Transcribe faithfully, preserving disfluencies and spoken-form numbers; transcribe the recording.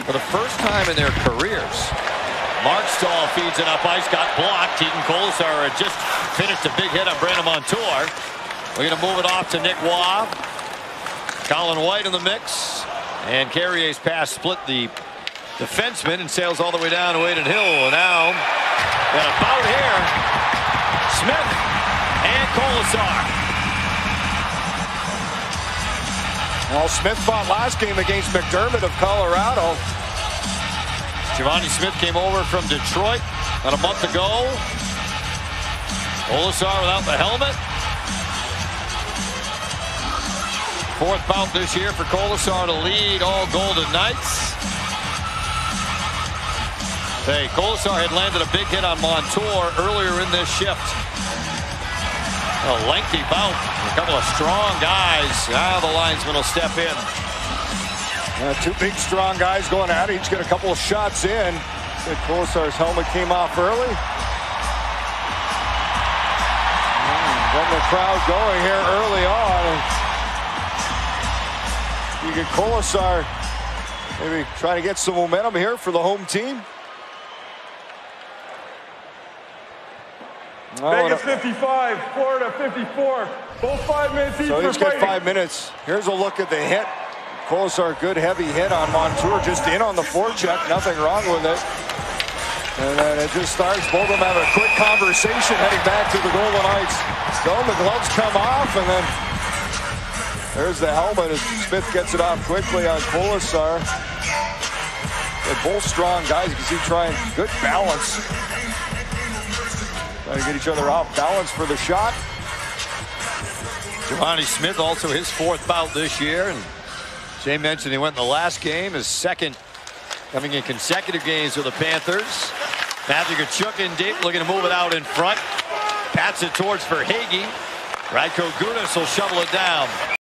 for the first time in their careers. Markstall feeds it up ice, got blocked. Keegan Kolesar had just finished a big hit on Brandon Montour. We're going to move it off to Nick Waugh. Colin White in the mix. And Carrier's pass split the defenseman and sails all the way down to Wade and Hill. Now, got a bout here. Smith and Kolesar. Well, Smith fought last game against McDermott of Colorado. Givani Smith came over from Detroit about a month ago. Kolesar without the helmet. Fourth bout this year for Kolesar to lead all Golden Knights. Hey, Kolesar had landed a big hit on Montour earlier in this shift. A lengthy bout. A couple of strong guys. Now the linesman will step in. Uh, two big, strong guys going at it. Each get a couple of shots in. Said Kolesar's helmet came off early. And then the crowd going here early on. You get Kolesar maybe trying to get some momentum here for the home team. Oh, Vegas fifty-five, Florida fifty-four. Both five minutes each. So for each get fighting. five minutes. Here's a look at the hit. Kolesar, good heavy hit on Montour, just in on the forecheck. Nothing wrong with it. And then it just starts. Both of them have a quick conversation heading back to the Golden Knights. So the gloves come off, and then there's the helmet as Smith gets it off quickly on Kolesar. They're both strong guys. You can see trying good balance. Trying to get each other off balance for the shot. Givani Smith also his fourth bout this year. And Jay mentioned he went in the last game, his second coming in consecutive games with the Panthers. Matthew Tkachuk in deep, looking to move it out in front. Pats it towards Verhaeghe. Radko Gudas will shovel it down.